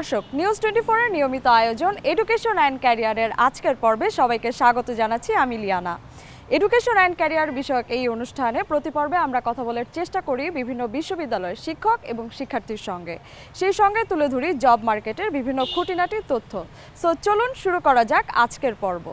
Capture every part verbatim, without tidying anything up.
দর্শক news twenty four এর নিয়মিত আয়োজন এডুকেশন অ্যান্ড ক্যারিয়ারের আজকের পর্বে সবাইকে স্বাগত জানাচ্ছি আমি লিয়ানা। এডুকেশন অ্যান্ড ক্যারিয়ার বিষয়ক এই অনুষ্ঠানে প্রতি পর্বে আমরা কথা বলার চেষ্টা করি বিভিন্ন বিশ্ববিদ্যালয়ের শিক্ষক এবং শিক্ষার্থীর সঙ্গে, সেই সঙ্গে তুলে ধরি জব মার্কেটের বিভিন্ন খুঁটিনাটি তথ্য। সো চলুন শুরু করা যাক আজকের পর্ব।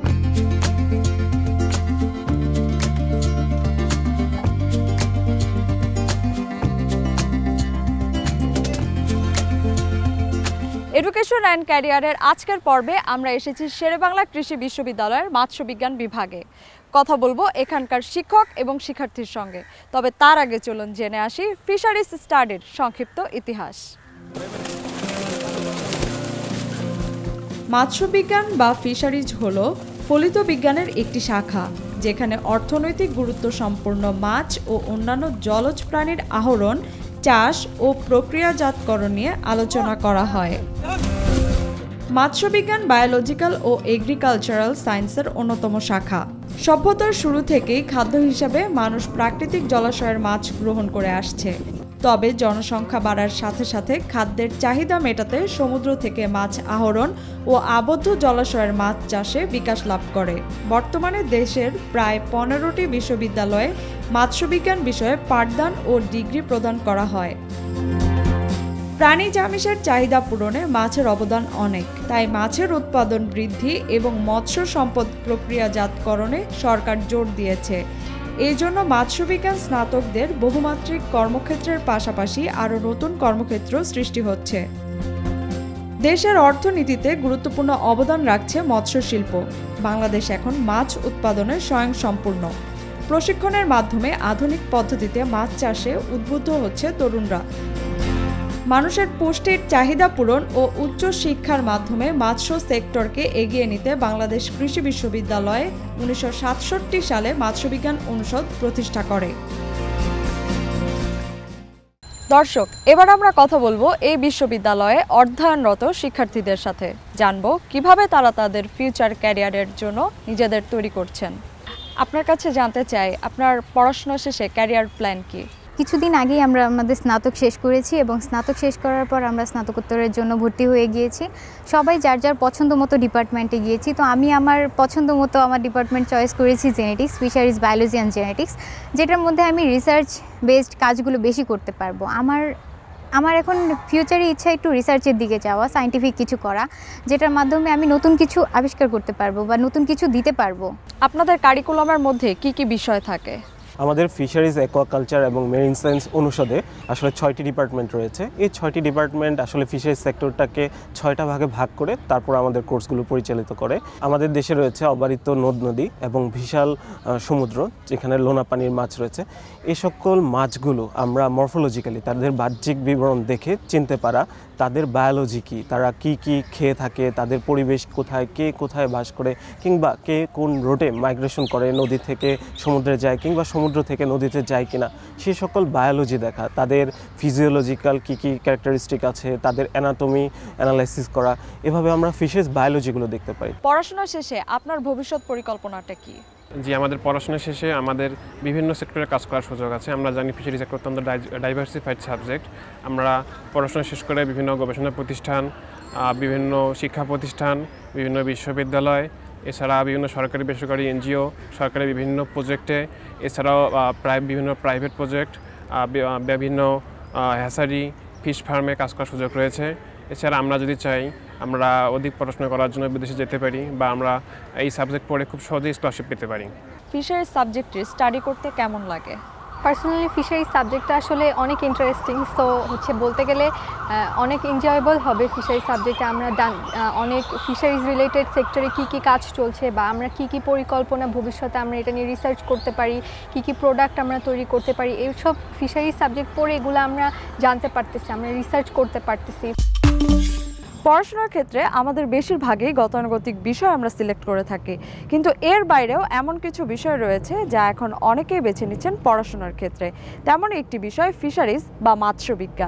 এডুকেশন অ্যান্ড ক্যারিয়ারের আজকের পর্বে আমরা এসেছি শেরেবাংলা কৃষি বিশ্ববিদ্যালয়ের মৎস্যবিজ্ঞান বিভাগে। কথা বলবো এখানকার শিক্ষক এবং শিক্ষার্থীর সঙ্গে। তবে তার আগে চলুন জেনে আসি ফিশারিজ স্টাডির সংক্ষিপ্ত ইতিহাস। মৎস্যবিজ্ঞান বা ফিশারিজ হলো ফলিত বিজ্ঞানের একটি শাখা, যেখানে অর্থনৈতিক গুরুত্ব সম্পন্ন মাছ ও অন্যান্য জলজ প্রাণীর আহরণ, চাষ ও প্রক্রিয়াজাতকরণ নিয়ে আলোচনা করা হয়। মৎস্যবিজ্ঞান বায়োলজিক্যাল ও এগ্রিকালচারাল সায়েন্সের অন্যতম শাখা। সভ্যতার শুরু থেকেই খাদ্য হিসাবে মানুষ প্রাকৃতিক জলাশয়ের মাছ গ্রহণ করে আসছে। তবে জনসংখ্যা বাড়ার সাথে সাথে খাদ্যের চাহিদা মেটাতে সমুদ্র থেকে মাছ আহরণ ও আবদ্ধ জলাশয়ের মাছ চাষে বিকাশ লাভ করে। বর্তমানে দেশের প্রায় পনেরোটি বিশ্ববিদ্যালয়ে মৎস্যবিজ্ঞান বিষয়ে পাঠদান ও ডিগ্রি প্রদান করা হয়। প্রাণীজ আমিষের চাহিদা পূরণে মাছের অবদান অনেক, তাই মাছের উৎপাদন বৃদ্ধি এবং মৎস্য সম্পদ প্রক্রিয়াজাতকরণে সরকার জোর দিয়েছে। এই জন্য মৎস্যবিজ্ঞান স্নাতকদের বহুমাত্রিক কর্মক্ষেত্রের পাশাপাশি আরও নতুন কর্মক্ষেত্র সৃষ্টি হচ্ছে। দেশের অর্থনীতিতে গুরুত্বপূর্ণ অবদান রাখছে মৎস্য শিল্প। বাংলাদেশ এখন মাছ উৎপাদনে স্বয়ংসম্পূর্ণ। প্রশিক্ষণের মাধ্যমে আধুনিক পদ্ধতিতে মাছ চাষে উদ্বুদ্ধ হচ্ছে তরুণরা। মানুষের পুষ্টির চাহিদা পূরণ ও উচ্চ শিক্ষার মাধ্যমে মৎস্য সেক্টরকে এগিয়ে নিতে বাংলাদেশ কৃষি বিশ্ববিদ্যালয়ে উনিশশো সাতষট্টি সালে মৎস্যবিজ্ঞান অনুষদ প্রতিষ্ঠা করে। দর্শক, এবার আমরা কথা বলবো এই বিশ্ববিদ্যালয়ে অধ্যয়নরত শিক্ষার্থীদের সাথে। জানবো কিভাবে তারা তাদের ফিউচার ক্যারিয়ারের জন্য নিজেদের তৈরি করছেন। আপনার কাছে জানতে চাই, আপনার পড়াশোনা শেষে ক্যারিয়ার প্ল্যান কি? কিছুদিন আগেই আমরা আমাদের স্নাতক শেষ করেছি এবং স্নাতক শেষ করার পর আমরা স্নাতকোত্তরের জন্য ভর্তি হয়ে গিয়েছি। সবাই যার যার পছন্দ মতো ডিপার্টমেন্টে গিয়েছি। তো আমি আমার পছন্দ মতো আমার ডিপার্টমেন্ট চয়েস করেছি genetics, fisheries biology and genetics, যেটার মধ্যে আমি রিসার্চ বেসড কাজগুলো বেশি করতে পারবো। আমার আমার এখন ফিউচারে ইচ্ছা একটু রিসার্চের দিকে যাওয়া, সায়েন্টিফিক কিছু করা, যেটার মাধ্যমে আমি নতুন কিছু আবিষ্কার করতে পারবো বা নতুন কিছু দিতে পারবো। আপনাদের কারিকুলামের মধ্যে কি কি বিষয় থাকে? আমাদের ফিশারিজ, অ্যাকোয়াকালচার এবং মেরিন সায়েন্স অনুষদে আসলে ছয়টি ডিপার্টমেন্ট রয়েছে। এই ছয়টি ডিপার্টমেন্ট আসলে ফিশারিজ সেক্টরটাকে ছয়টা ভাগে ভাগ করে তারপর আমাদের কোর্সগুলো পরিচালিত করে। আমাদের দেশে রয়েছে অবারিত নদ নদী এবং বিশাল সমুদ্র, যেখানে লোনা পানির মাছ রয়েছে। এই সকল মাছগুলো আমরা মরফোলজিক্যালি তাদের বাহ্যিক বিবরণ দেখে চিনতে পারা, তাদের বায়োলজি কী, তারা কি কি খেয়ে থাকে, তাদের পরিবেশ কোথায়, কে কোথায় বাস করে, কিংবা কে কোন রোডে মাইগ্রেশন করে, নদী থেকে সমুদ্রে যায় কিংবা সমুদ্র থেকে নদীতে যায় কিনা, সেই সকল বায়োলজি দেখা, তাদের ফিজিওলজিক্যাল কী কী ক্যারেক্টারিস্টিক আছে, তাদের অ্যানাটমি অ্যানালাইসিস করা, এভাবে আমরা ফিশেস বায়োলজিগুলো দেখতে পাই। পড়াশোনা শেষে আপনার ভবিষ্যৎ পরিকল্পনাটা কি? জি, আমাদের পড়াশোনা শেষে আমাদের বিভিন্ন সেক্টরে কাজ করার সুযোগ আছে। আমরা জানি ফিশারিজ একটা অত্যন্ত ডাইভার্সিফাইড সাবজেক্ট। আমরা পড়াশোনা শেষ করে বিভিন্ন গবেষণা প্রতিষ্ঠান, বিভিন্ন শিক্ষা প্রতিষ্ঠান, বিভিন্ন বিশ্ববিদ্যালয়, এছাড়া বিভিন্ন সরকারি বেসরকারি এনজিও, সরকারি বিভিন্ন প্রজেক্টে, এছাড়াও প্রায় বিভিন্ন প্রাইভেট প্রজেক্ট, বিভিন্ন হ্যাচারি, ফিশ ফার্মে কাজ করার সুযোগ রয়েছে। এছাড়া আমরা যদি চাই আমরা অধিক পড়াশোনা করার জন্য বিদেশে যেতে পারি বা আমরা এই সাবজেক্ট পড়ে খুব সহজেই স্কলারশিপ পেতে পারি। ফিশারিজ সাবজেক্টটি স্টাডি করতে কেমন লাগে? পার্সোনালি ফিশারিজ সাবজেক্টটা আসলে অনেক ইন্টারেস্টিং। তো হচ্ছে বলতে গেলে অনেক এনজয়েবল হবে ফিশারিজ সাবজেক্টে। আমরা অনেক ফিশারিজ রিলেটেড সেক্টরে কী কী কাজ চলছে বা আমরা কী কী পরিকল্পনা ভবিষ্যতে আমরা এটা নিয়ে রিসার্চ করতে পারি, কী কী প্রোডাক্ট আমরা তৈরি করতে পারি, এইসব ফিশারিজ সাবজেক্ট পড়ে এগুলো আমরা জানতে পারতেছি, আমরা রিসার্চ করতে পারতেছি। পড়াশোনার ক্ষেত্রে আমাদের বেশিরভাগই গতানুগতিক বিষয় আমরা সিলেক্ট করে থাকি, কিন্তু এর বাইরেও এমন কিছু বিষয় রয়েছে যা এখন অনেকেই বেছে নিচ্ছেন পড়াশোনার ক্ষেত্রে। তেমন একটি বিষয় ফিশারিজ বা মৎস্যবিজ্ঞান।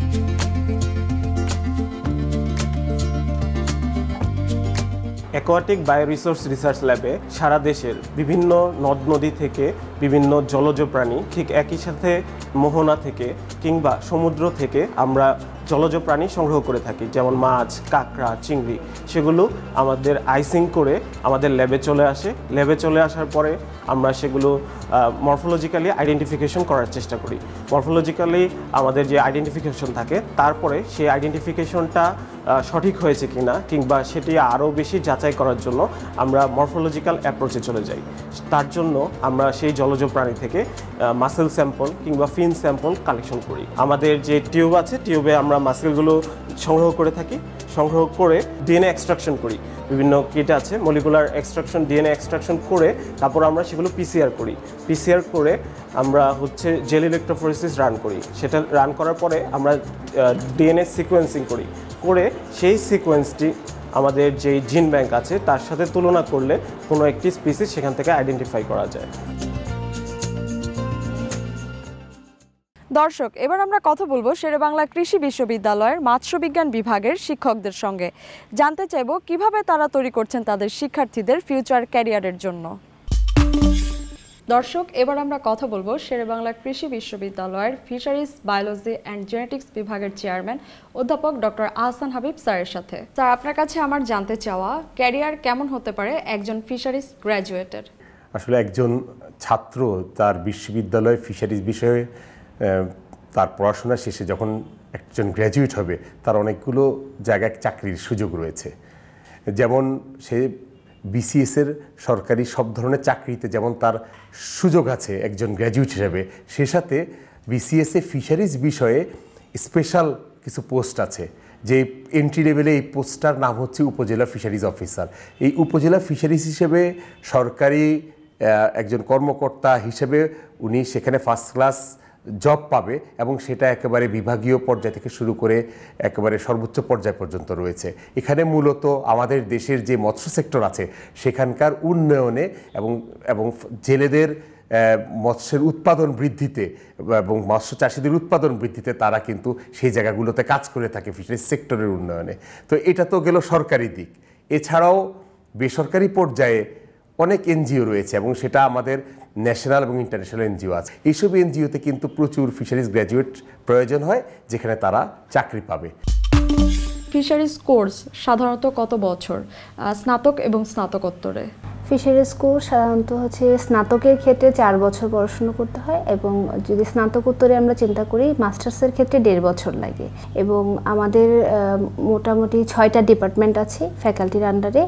অ্যাকোয়াটিক বায়োরিসোর্স রিসার্চ ল্যাবে সারা দেশের বিভিন্ন নদ নদী থেকে বিভিন্ন জলজ প্রাণী, ঠিক একই সাথে মোহনা থেকে কিংবা সমুদ্র থেকে আমরা জলজ প্রাণী সংগ্রহ করে থাকি, যেমন মাছ, কাঁকড়া, চিংড়ি। সেগুলো আমাদের আইসিং করে আমাদের ল্যাবে চলে আসে। ল্যাবে চলে আসার পরে আমরা সেগুলো মরফোলজিক্যালি আইডেন্টিফিকেশন করার চেষ্টা করি। মরফোলজিক্যালি আমাদের যে আইডেন্টিফিকেশন থাকে, তারপরে সেই আইডেন্টিফিকেশনটা সঠিক হয়েছে কিনা কিংবা সেটি আরও বেশি যাচাই করার জন্য আমরা মরফোলজিক্যাল অ্যাপ্রোচে চলে যাই। তার জন্য আমরা সেই জলজ প্রাণী থেকে মাসেল স্যাম্পল কিংবা ফিন স্যাম্পল কালেকশন করি। আমাদের যে টিউব আছে, টিউবে আমরা মাসেলগুলো সংগ্রহ করে থাকি। সংগ্রহ করে ডিএনএ এক্সট্রাকশন করি। বিভিন্ন কিট আছে, মলিকুলার এক্সট্রাকশন, ডিএনএ এক্সট্রাকশন করে তারপর আমরা সেগুলো পিসিআর করি। পিসিআর করে আমরা হচ্ছে জেল ইলেকট্রোফোরেসিস রান করি। সেটা রান করার পরে আমরা ডিএনএ সিকোয়েন্সিং করি। করে সেই সিকোয়েন্সটি আমাদের যে জিন ব্যাংক আছে তার সাথে তুলনা করলে কোনো একটি স্পিসিস সেখান থেকে আইডেন্টিফাই করা যায়। দর্শক, এবার আমরা কথা বলবো শেরেবাংলা কৃষি বিশ্ববিদ্যালয়ের মৎস্যবিজ্ঞান বিভাগের শিক্ষকদের সঙ্গে। জানতে চাইব কিভাবে তারা তৈরি করছেন তাদের শিক্ষার্থীদের ফিউচার ক্যারিয়ারের জন্য। দর্শক, এবার আমরা কথা বলবো শেরেবাংলা কৃষি বিশ্ববিদ্যালয়ের ফিশারিজ, বায়োলজি অ্যান্ড জেনেটিক্স বিভাগের চেয়ারম্যান অধ্যাপক ডক্টর আহসান হাবিব স্যারের সাথে। স্যার, আপনার কাছে আমার জানতে চাওয়া, ক্যারিয়ার কেমন হতে পারে একজন ফিশারিজ গ্র্যাজুয়েটের? আসলে একজন ছাত্র তার বিশ্ববিদ্যালয় ফিশারিজ বিষয়ে তার পড়াশোনা শেষে যখন একজন গ্র্যাজুয়েট হবে, তার অনেকগুলো জায়গায় চাকরির সুযোগ রয়েছে। যেমন সে বিসিএসের সরকারি সব ধরনের চাকরিতে যেমন তার সুযোগ আছে একজন গ্র্যাজুয়েট হিসেবে, সে সাথে বিসিএসে ফিশারিজ বিষয়ে স্পেশাল কিছু পোস্ট আছে। যে এন্ট্রি লেভেলে এই পোস্টটার নাম হচ্ছে উপজেলা ফিশারিজ অফিসার। এই উপজেলা ফিশারিজ হিসেবে সরকারি একজন কর্মকর্তা হিসেবে উনি সেখানে ফার্স্ট ক্লাস জব পাবে এবং সেটা একেবারে বিভাগীয় পর্যায় থেকে শুরু করে একেবারে সর্বোচ্চ পর্যায় পর্যন্ত রয়েছে। এখানে মূলত আমাদের দেশের যে মৎস্য সেক্টর আছে সেখানকার উন্নয়নে এবং এবং জেলেদের মৎস্যের উৎপাদন বৃদ্ধিতে এবং মৎস্য চাষিদের উৎপাদন বৃদ্ধিতে তারা কিন্তু সেই জায়গাগুলোতে কাজ করে থাকে ফিশারিজ সেক্টরের উন্নয়নে। তো এটা তো গেল সরকারি দিক। এছাড়াও বেসরকারি পর্যায়ে অনেক এনজিও রয়েছে এবং সেটা আমাদের ন্যাশনাল এবং ইন্টারন্যাশনাল এনজিও আছে। এইসব এনজিওতে কিন্তু প্রচুর ফিশারিজ গ্র্যাজুয়েট প্রয়োজন হয়, যেখানে তারা চাকরি পাবে। ফিশারিজ কোর্স সাধারণত কত বছর, স্নাতক এবং স্নাতকোত্তরে? ফিশারিজ কোর্স সাধারণত হচ্ছে স্নাতকের ক্ষেত্রে চার বছর পড়াশোনা করতে হয় এবং যদি স্নাতকোত্তরে আমরা চিন্তা করি মাস্টার্সের ক্ষেত্রে দেড় বছর লাগে। এবং আমাদের মোটামুটি ছয়টা ডিপার্টমেন্ট আছে ফ্যাকাল্টির আন্ডারে।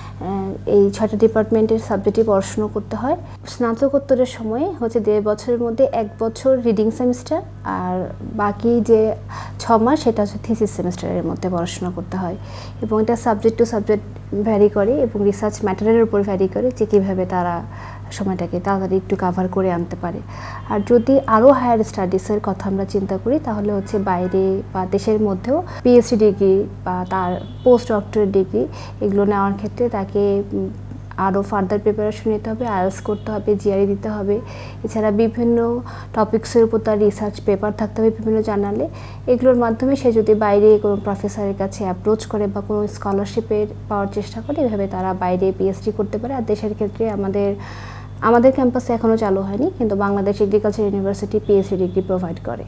এই ছয়টা ডিপার্টমেন্টের সাবজেক্টে পড়াশুনো করতে হয়। স্নাতকোত্তরের সময় হচ্ছে দেড় বছরের মধ্যে এক বছর রিডিং সেমিস্টার আর বাকি যে ছ মাস সেটা হচ্ছে থিসিস সেমিস্টারের মধ্যে পড়াশোনা করতে হয়। এবং এটা সাবজেক্ট টু সাবজেক্ট ভ্যারি করে এবং রিসার্চ ম্যাটেরিয়ালের উপর ভ্যারি করে যে কীভাবে তারা সময়টাকে তাড়াতাড়ি একটু কাভার করে আনতে পারে। আর যদি আরও হায়ার স্টাডিজের কথা আমরা চিন্তা করি তাহলে হচ্ছে বাইরে বা দেশের মধ্যেও পিএইচডি ডিগ্রি বা তার পোস্ট ডক্টরেট ডিগ্রি এগুলো নেওয়ার ক্ষেত্রে তাকে আরও ফার্দার প্রিপারেশন নিতে হবে, আইএলটিএস করতে হবে, জিআরই দিতে হবে। এছাড়া বিভিন্ন টপিক্সের উপর তার রিসার্চ পেপার থাকতে হবে বিভিন্ন জার্নালে। এগুলোর মাধ্যমে সে যদি বাইরে কোনো প্রফেসরের কাছে অ্যাপ্রোচ করে বা কোনো স্কলারশিপের পাওয়ার চেষ্টা করে, এভাবে তারা বাইরে পিএইচডি করতে পারে। আর দেশের ক্ষেত্রে আমাদের আমাদের ক্যাম্পাসে এখনও চালু হয়নি, কিন্তু Bangladesh agriculture university PhD degree provide করে।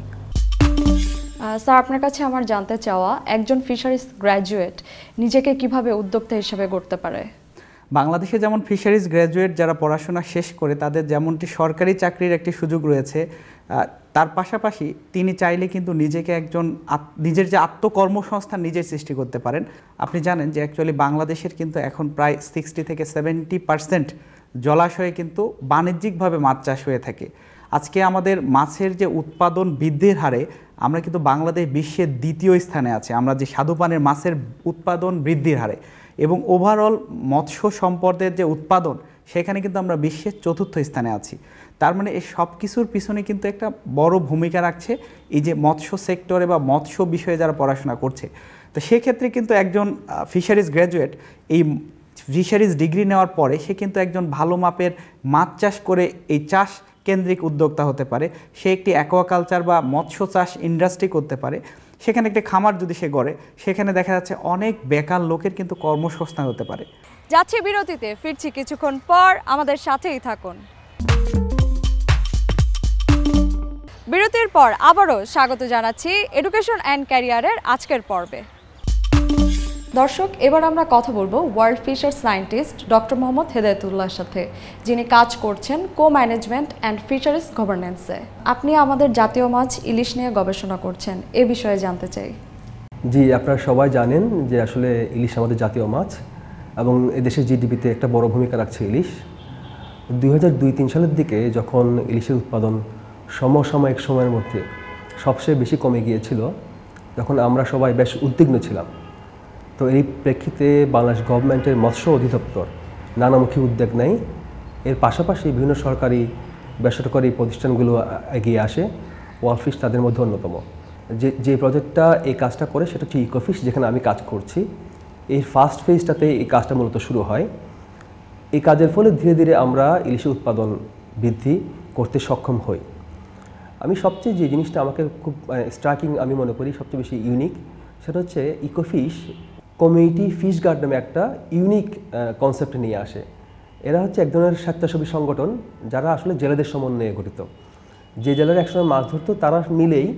স্যার, আপনার কাছে আমার জানতে চাওয়া, একজন ফিশারিজ গ্র্যাজুয়েট নিজেকে কিভাবে উদ্যোক্তা হিসেবে গড়তে পারে? বাংলাদেশে যেমন ফিশারিজ গ্র্যাজুয়েট যারা পড়াশোনা শেষ করে তাদের যেমনটি সরকারি চাকরির একটি সুযোগ রয়েছে, তার পাশাপাশি তিনি চাইলে কিন্তু নিজেকে একজন নিজের যে আত্মকর্মসংস্থান নিজের সৃষ্টি করতে পারেন। আপনি জানেন যে অ্যাকচুয়ালি বাংলাদেশের কিন্তু এখন প্রায় সিক্সটি থেকে সেভেন্টি পার্সেন্ট জলাশয়ে কিন্তু বাণিজ্যিকভাবে মাছ চাষ হয়ে থাকে। আজকে আমাদের মাছের যে উৎপাদন বৃদ্ধির হারে আমরা কিন্তু বাংলাদেশ বিশ্বের দ্বিতীয় স্থানে আছে, আমরা যে স্বাদুপানির মাছের উৎপাদন বৃদ্ধির হারে, এবং ওভারঅল মৎস্য সম্পদের যে উৎপাদন সেখানে কিন্তু আমরা বিশ্বের চতুর্থ স্থানে আছি। তার মানে এই সব কিছুর পিছনে কিন্তু একটা বড় ভূমিকা রাখছে এই যে মৎস্য সেক্টরে বা মৎস্য বিষয়ে যারা পড়াশোনা করছে। তো সেক্ষেত্রে কিন্তু একজন ফিশারিজ গ্র্যাজুয়েট এই ফিশারিজ ডিগ্রি নেওয়ার পরে সে কিন্তু একজন ভালো মাপের মাছ চাষ করে এই চাষ কেন্দ্রিক উদ্যোক্তা হতে পারে। সে একটি অ্যাকোয়াকালচার বা মৎস্য চাষ ইন্ডাস্ট্রি করতে পারে। সেখানে একটি খামার যদি সে গড়ে, সেখানে দেখা যাচ্ছে অনেক বেকার লোকের কিন্তু কর্মসংস্থান হতে পারে। যাচ্ছি বিরতিতে, ফিরছি কিছুক্ষণ পর, আমাদের সাথেই থাকুন। বিরতির পর আবারও স্বাগত জানাচ্ছি এডুকেশন অ্যান্ড ক্যারিয়ারের আজকের পর্বে। দর্শক, এবার আমরা কথা বলবো world fisher scientist doctor Mohammad হেদায়েতুল্লাহর সাথে, যিনি কাজ করছেন কো ম্যানেজমেন্ট অ্যান্ড ফিশারিজ গভর্নেন্সে। আপনি আমাদের জাতীয় মাছ ইলিশ নিয়ে গবেষণা করছেন, এ বিষয়ে জানতে চাই। জি, আপনারা সবাই জানেন যে আসলে ইলিশ আমাদের জাতীয় মাছ এবং এদেশের জিডিপিতে একটা বড় ভূমিকা রাখছে ইলিশ। দুই হাজার দুই তিন সালের দিকে যখন ইলিশের উৎপাদন সমসাময়িক সময়ের মধ্যে সবচেয়ে বেশি কমে গিয়েছিল, তখন আমরা সবাই বেশ উদ্বিগ্ন ছিলাম। তো এই প্রেক্ষিতে বাংলাদেশ গভর্নমেন্টের মৎস্য অধিদপ্তর নানামুখী উদ্যোগ নেয়। এর পাশাপাশি বিভিন্ন সরকারি বেসরকারি প্রতিষ্ঠানগুলো এগিয়ে আসে। ওয়ার্ল্ড ফিশ তাদের মধ্যে অন্যতম। যে যে প্রজেক্টটা এই কাজটা করে সেটা হচ্ছে ইকোফিশ, যেখানে আমি কাজ করছি। এই ফার্স্ট ফেজটাতে এই কাজটা মূলত শুরু হয়। এই কাজের ফলে ধীরে ধীরে আমরা ইলিশের উৎপাদন বৃদ্ধি করতে সক্ষম হই। আমি সবচেয়ে যে জিনিসটা আমাকে খুব স্ট্রাইকিং আমি মনে করি সবচেয়ে বেশি ইউনিক, সেটা হচ্ছে ইকোফিশ কমিউনিটি ফিশ গার্ড নামে একটা ইউনিক কনসেপ্ট নিয়ে আসে। এরা হচ্ছে এক ধরনের স্বেচ্ছাসেবী সংগঠন যারা আসলে জেলেদের সমন্বয়ে গঠিত। যে জেলেরা একসময় মাছ ধরতো তারা মিলেই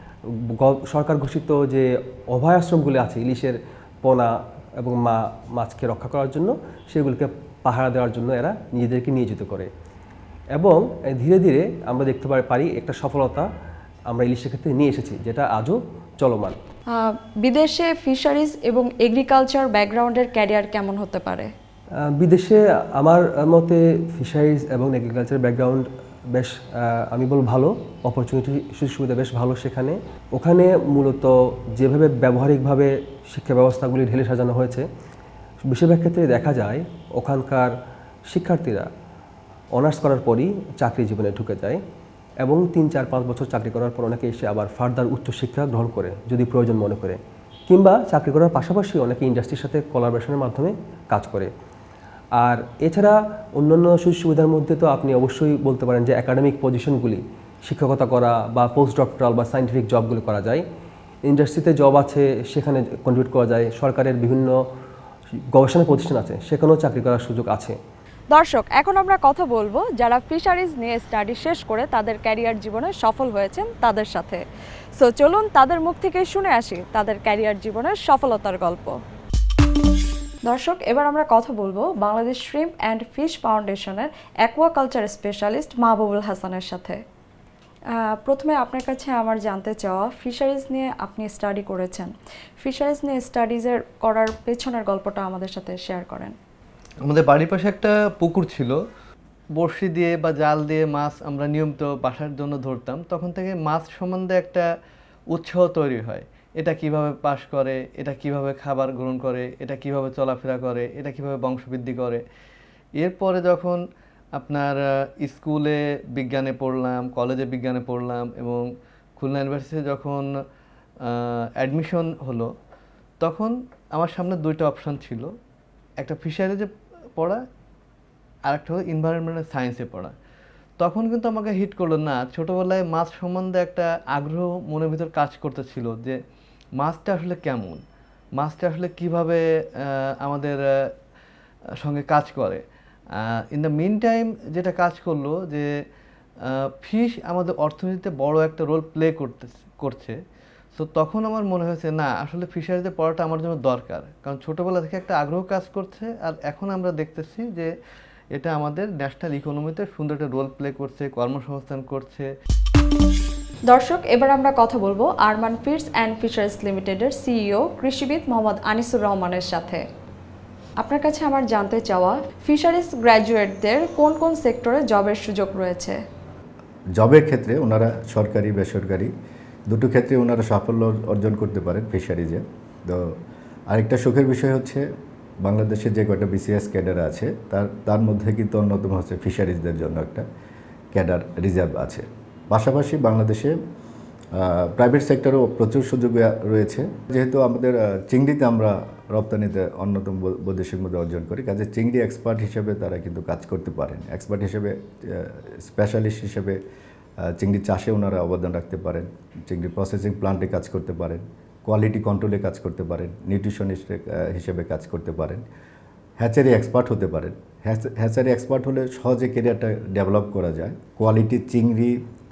সরকার ঘোষিত যে অভয় আশ্রমগুলি আছে ইলিশের পোনা এবং মা মাছকে রক্ষা করার জন্য, সেগুলিকে পাহারা দেওয়ার জন্য এরা নিজেদেরকে নিয়োজিত করে। এবং ধীরে ধীরে আমরা দেখতে পারি একটা সফলতা আমরা ইলিশের ক্ষেত্রে নিয়ে এসেছি, যেটা আজও চলমান। বিদেশে ফিশারিজ এবং এগ্রিকালচার ব্যাকগ্রাউন্ডের ক্যারিয়ার কেমন হতে পারে? বিদেশে আমার মতে ফিশারিজ এবং এগ্রিকালচার ব্যাকগ্রাউন্ড বেশ আমি বলব ভালো, অপরচুনিটি সুযোগ সুবিধা বেশ ভালো সেখানে। ওখানে মূলত যেভাবে ব্যবহারিকভাবে শিক্ষা ব্যবস্থাগুলি ঢেলে সাজানো হয়েছে, বেশিরভাগ ক্ষেত্রে দেখা যায় ওখানকার শিক্ষার্থীরা অনার্স করার পরই চাকরি জীবনে ঢুকে যায় এবং তিন চার পাঁচ বছর চাকরি করার পর অনেকে এসে আবার ফার্দার উচ্চশিক্ষা গ্রহণ করে যদি প্রয়োজন মনে করে, কিংবা চাকরি করার পাশাপাশি অনেকে ইন্ডাস্ট্রির সাথে কোলাবোরেশনের মাধ্যমে কাজ করে। আর এছাড়া অন্যান্য সুযোগ সুবিধার মধ্যে তো আপনি অবশ্যই বলতে পারেন যে একাডেমিক পজিশনগুলি, শিক্ষকতা করা বা পোস্ট ডক্টরাল বা সায়েন্টিফিক জবগুলি করা যায়। ইন্ডাস্ট্রিতে জব আছে, সেখানে কন্ট্রিবিউট করা যায়। সরকারের বিভিন্ন গবেষণা প্রতিষ্ঠান আছে, সেখানেও চাকরি করার সুযোগ আছে। দর্শক, এখন আমরা কথা বলবো যারা ফিশারিজ নিয়ে স্টাডি শেষ করে তাদের ক্যারিয়ার জীবনে সফল হয়েছেন তাদের সাথে। সো চলুন তাদের মুখ থেকে শুনে আসি তাদের ক্যারিয়ার জীবনের সফলতার গল্প। দর্শক, এবার আমরা কথা বলবো বাংলাদেশ শ্রিম্প অ্যান্ড ফিশ ফাউন্ডেশনের অ্যাকোয়াকালচার স্পেশালিস্ট মাহবুবুল হাসানের সাথে। প্রথমে আপনার কাছে আমার জানতে চাওয়া, ফিশারিজ নিয়ে আপনি স্টাডি করেছেন, ফিশারিজ নিয়ে স্টাডিজের করার পেছনের গল্পটা আমাদের সাথে শেয়ার করেন। আমাদের বাড়ির পাশে একটা পুকুর ছিল, বড়শি দিয়ে বা জাল দিয়ে মাছ আমরা নিয়মিত বাসার জন্য ধরতাম। তখন থেকে মাছ সম্বন্ধে একটা উৎসাহ তৈরি হয়। এটা কিভাবে পাস করে, এটা কিভাবে খাবার গ্রহণ করে, এটা কিভাবে চলাফেরা করে, এটা কিভাবে বংশবৃদ্ধি করে। এরপরে যখন আপনার স্কুলে বিজ্ঞানে পড়লাম, কলেজে বিজ্ঞানে পড়লাম এবং খুলনা ইউনিভার্সিটিতে যখন অ্যাডমিশন হলো, তখন আমার সামনে দুইটা অপশন ছিল, একটা ফিশারিজে পড়া আর একটা হলো এনভায়রনমেন্টাল সায়েন্সে পড়া। তখন কিন্তু আমাকে হিট করলো না, ছোটোবেলায় মাছ সম্বন্ধে একটা আগ্রহ মনের ভিতর কাজ করতেছিল যে মাছটা আসলে কেমন, মাছটা আসলে কিভাবে আমাদের সঙ্গে কাজ করে। ইন দ্য মিন টাইম যেটা কাজ করলো যে ফিশ আমাদের অর্থনীতিতে বড় একটা রোল প্লে করতে করছে সো তখন আমার মনে হয়েছে না, আসলে ফিশারিতে পড়াটা আমার জন্য দরকার, কারণ ছোটোবেলা থেকে একটা আগ্রহ কাজ করছে। আর এখন আমরা দেখতেছি যে এটা আমাদের ন্যাশনাল ইকোনমিতে সুন্দর একটা রোল প্লে করছে, কর্মসংস্থান করছে। দর্শক, এবার আমরা কথা বলবো আরমান ফিডস অ্যান্ড ফিশারিজ লিমিটেডের সিইও কৃষিবিদ মোহাম্মদ আনিসুর রহমানের সাথে। আপনার কাছে আমার জানতে চাওয়া, ফিশারিজ গ্র্যাজুয়েটদের কোন কোন সেক্টরে জবের সুযোগ রয়েছে? জবের ক্ষেত্রে ওনারা সরকারি বেসরকারি দুটো ক্ষেত্রে ওনারা সাফল্য অর্জন করতে পারেন ফিশারিজে। তো আরেকটা সুখের বিষয় হচ্ছে বাংলাদেশে যে কয়টা বিসিএস ক্যাডার আছে তার তার মধ্যে কিন্তু অন্যতম হচ্ছে ফিশারিজদের জন্য একটা ক্যাডার রিজার্ভ আছে। পাশাপাশি বাংলাদেশে প্রাইভেট সেক্টরেও প্রচুর সুযোগ রয়েছে, যেহেতু আমাদের চিংড়িতে আমরা রপ্তানিতে অন্যতম বৈদেশিক মুদ্রা অর্জন করি, কাজে চিংড়ি এক্সপার্ট হিসেবে তারা কিন্তু কাজ করতে পারেন। এক্সপার্ট হিসেবে, স্পেশালিস্ট হিসেবে চিংড়ি চাষে ওনারা অবদান রাখতে পারেন, চিংড়ি প্রসেসিং প্লান্টে কাজ করতে পারেন, কোয়ালিটি কন্ট্রোলে কাজ করতে পারেন, নিউট্রিশনিস্ট হিসেবে কাজ করতে পারেন, হ্যাচারি এক্সপার্ট হতে পারেন। হ্যাচারি এক্সপার্ট হলে সহজে কেরিয়ারটা ডেভেলপ করা যায়। কোয়ালিটি চিংড়ি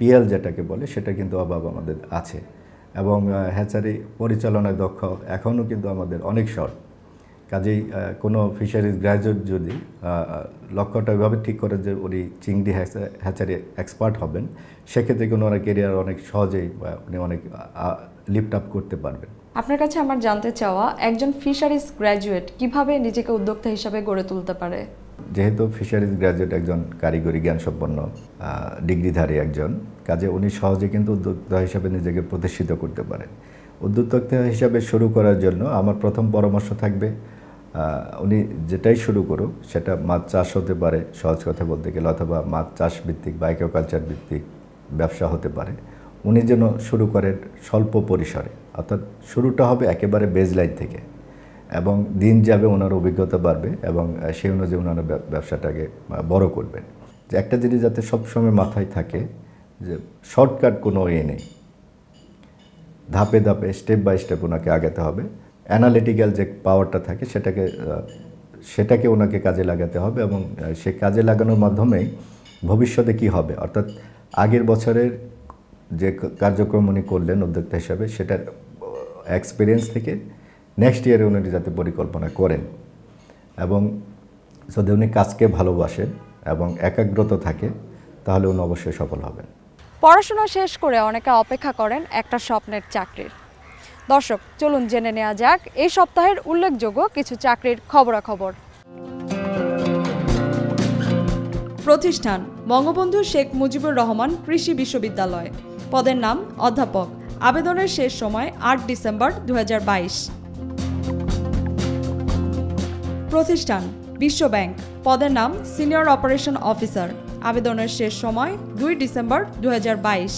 পিএল যেটাকে বলে সেটা কিন্তু অভাব আমাদের আছে এবং হ্যাচারি পরিচালনায় দক্ষ এখনও কিন্তু আমাদের অনেক শর্ট। কাজেই কোনো ফিশারিজ গ্র্যাজুয়েট যদি লক্ষ্যটা ওইভাবে ঠিক করে যে উনি চিংড়ি হ্যাচারি এক্সপার্ট হবেন, সেক্ষেত্রে কিন্তু ওনার কেরিয়ার অনেক সহজেই উনি অনেক লিফট আপ করতে পারবেন। আপনার কাছে আমার জানতে চাওয়া, একজন ফিশারিজ গ্র্যাজুয়েট কিভাবে নিজেকে উদ্যোক্তা হিসাবে গড়ে তুলতে পারে? যেহেতু ফিশারিজ গ্র্যাজুয়েট একজন কারিগরি জ্ঞানসম্পন্ন ডিগ্রিধারী একজন, কাজে উনি সহজে কিন্তু উদ্যোক্তা হিসাবে নিজেকে প্রতিষ্ঠিত করতে পারেন। উদ্যোক্তা হিসাবে শুরু করার জন্য আমার প্রথম পরামর্শ থাকবে, উনি যেটাই শুরু করুক, সেটা মাছ চাষ হতে পারে সহজ কথা বলতে গেলে, অথবা মাছ চাষ ভিত্তিক বা অ্যাকুয়াকালচার ভিত্তিক ব্যবসা হতে পারে। উনি যেন শুরু করেন স্বল্প পরিসরে, অর্থাৎ শুরুটা হবে একেবারে বেজলাইন থেকে, এবং দিন যাবে ওনার অভিজ্ঞতা বাড়বে এবং সেই অনুযায়ী ওনারা ব্যবসাটাকে বড় করবেন। যে একটা জিনিস যাতে সবসময় মাথায় থাকে যে শর্টকাট কোনো ইয়ে নেই, ধাপে ধাপে স্টেপ বাই স্টেপ ওনাকে আগাতে হবে। অ্যানালিটিক্যাল যে পাওয়ারটা থাকে সেটাকে সেটাকে ওনাকে কাজে লাগাতে হবে এবং সে কাজে লাগানোর মাধ্যমেই ভবিষ্যতে কি হবে, অর্থাৎ আগের বছরের যে কার্যক্রম উনি করলেন উদ্যোক্তা হিসাবে, সেটার এক্সপিরিয়েন্স থেকে নেক্সট ইয়ারে উনি যাতে পরিকল্পনা করেন এবং যদি উনি কাজকে ভালোবাসেন এবং একাগ্রতা থাকে, তাহলে উনি অবশ্যই সফল হবেন। পড়াশোনা শেষ করে অনেকে অপেক্ষা করেন একটা স্বপ্নের চাকরির। দর্শক, চলুন জেনে নেওয়া যাক এই সপ্তাহের উল্লেখযোগ্য কিছু চাকরির খবরাখবর। প্রতিষ্ঠান: বঙ্গবন্ধু শেখ মুজিবুর রহমান কৃষি বিশ্ববিদ্যালয়। পদের নাম অধ্যাপক। আবেদনের শেষ সময় আট ডিসেম্বর দুই হাজার বাইশ। প্রতিষ্ঠান: বিশ্ব ব্যাংক। পদের নাম সিনিয়র অপারেশন অফিসার। আবেদনের শেষ সময় দুই ডিসেম্বর দুই হাজার বাইশ।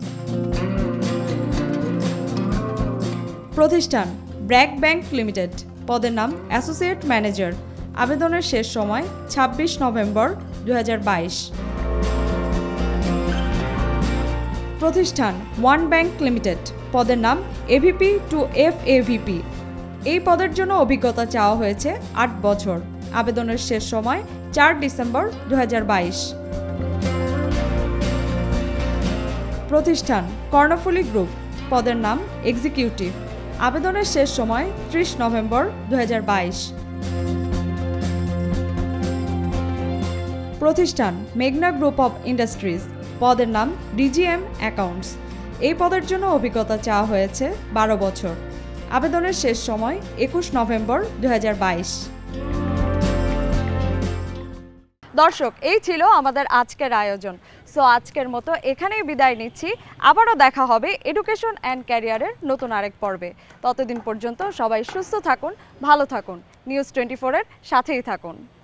প্রতিষ্ঠান: ব্র্যাক ব্যাংক লিমিটেড। পদের নাম অ্যাসোসিয়েট ম্যানেজার। আবেদনের শেষ সময় ছাব্বিশ নভেম্বর দুই হাজার বাইশ। প্রতিষ্ঠান: ওয়ান ব্যাংক লিমিটেড। পদের নাম এভিপি টু এফ এভিপি। এই পদের জন্য অভিজ্ঞতা চাওয়া হয়েছে আট বছর। আবেদনের শেষ সময় চার ডিসেম্বর দুই হাজার বাইশ। প্রতিষ্ঠান: কর্ণফুলী গ্রুপ। পদের নাম এক্সিকিউটিভ। আবেদনের শেষ সময় ত্রিশ নভেম্বর দুই হাজার বাইশ। প্রতিষ্ঠান: মেঘনা গ্রুপ অব ইন্ডাস্ট্রিজ। পদের নাম ডিজিএম অ্যাকাউন্টস। এই পদের জন্য অভিজ্ঞতা চাওয়া হয়েছে বারো বছর। আবেদনের শেষ সময় একুশ নভেম্বর দুই হাজার বাইশ। দর্শক, এই ছিল আমাদের আজকের আয়োজন। সো আজকের মতো এখানেই বিদায় নিচ্ছি। আবারও দেখা হবে এডুকেশন অ্যান্ড ক্যারিয়ারের নতুন আরেক পর্বে। ততদিন পর্যন্ত সবাই সুস্থ থাকুন, ভালো থাকুন, নিউজ টোয়েন্টি ফোর এর সাথেই থাকুন।